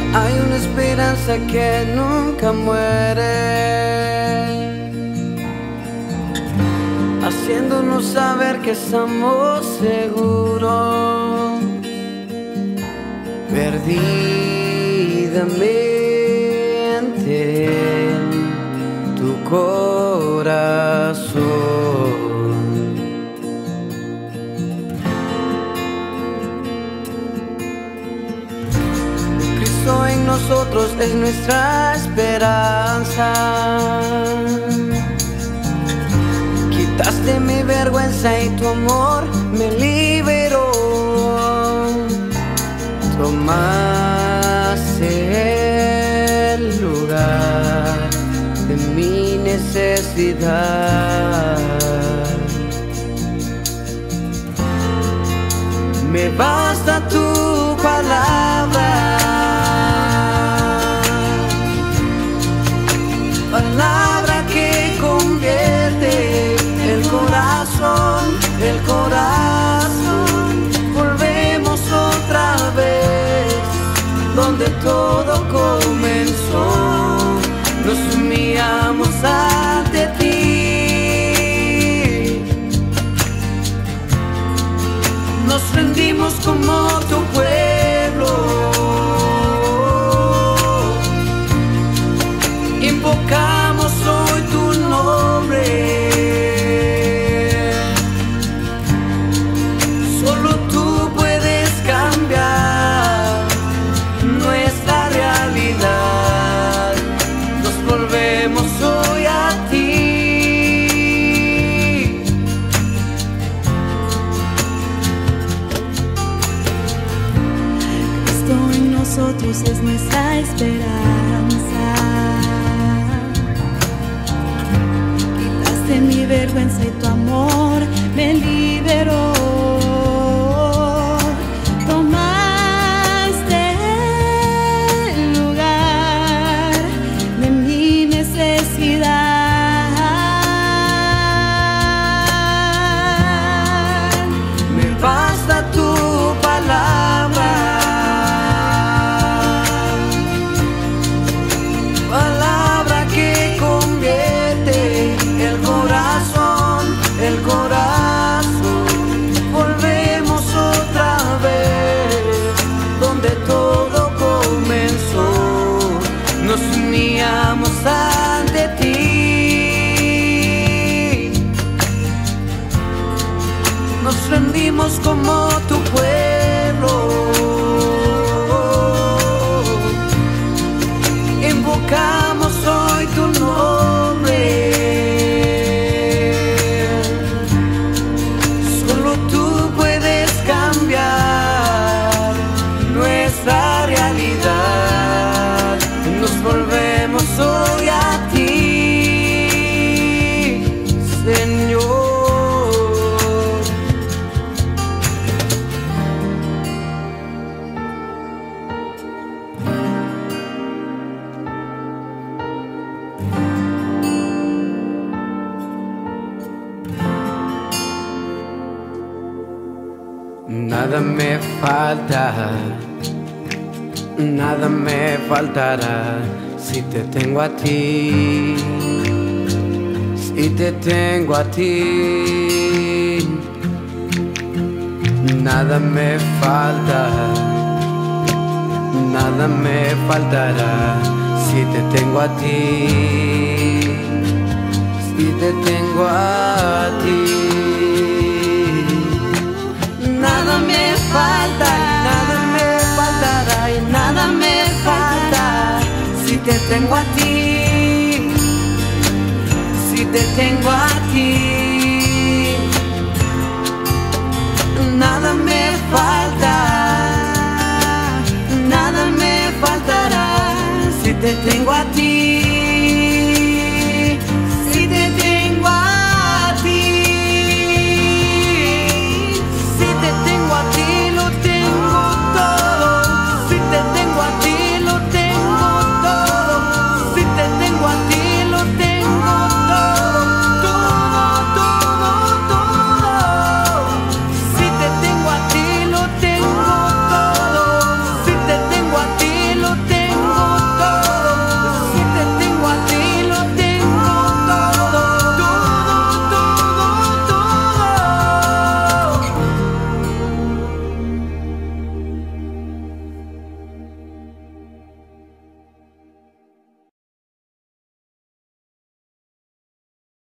Hay una esperanza que nunca muere, haciéndonos saber que estamos seguros, perdidamente en tu corazón. En nosotros es nuestra esperanza. Quitaste mi vergüenza y tu amor me liberó. Tomaste el lugar de mi necesidad. Me basta tu palabra, palabra que convierte el corazón. Volvemos otra vez donde todo comenzó. Nos humillamos ante ti, nos rendimos como tu pueblo. Invocamos hoy tu nombre. Solo tú puedes cambiar nuestra realidad. Nos volvemos hoy a ti. Cristo en nosotros es nuestra esperanza. De mi vergüenza y tu amor me liberó. Tomaste el lugar de mi necesidad. Me basta tu palabra, palabra que convierte el corazón. Volvemos otra vez donde todo comenzó. Nos uníamos ante ti, nos rendimos como tu pueblo. Invocamos hoy tu nombre. Volvemos hoy a ti, Señor. Nada me falta, nada me faltará si te tengo a ti, si te tengo a ti. Nada me falta, nada me faltará si te tengo a ti, si te tengo a ti. Nada me falta, nada me faltará y nada me falta si te tengo a ti, si te tengo a ti.